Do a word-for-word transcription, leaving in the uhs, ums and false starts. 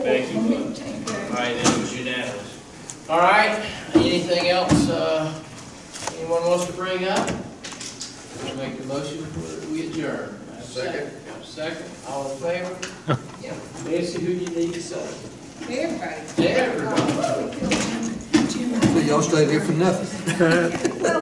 Becky votes. All right, then it was unanimous. All right, anything else, uh, anyone wants to bring up? I'll make the motion for, we adjourn. Second. Second, all in favor? Yeah. Nancy, who do you need to say? Everybody. Everybody. So y'all stayed here for nothing.